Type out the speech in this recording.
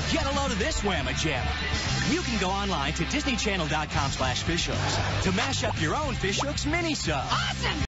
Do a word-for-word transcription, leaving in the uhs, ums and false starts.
Get a load of this whamma jamma. You can go online to disney channel dot com slash fishhooks to mash up your own Fishhooks Minisodes. Awesome!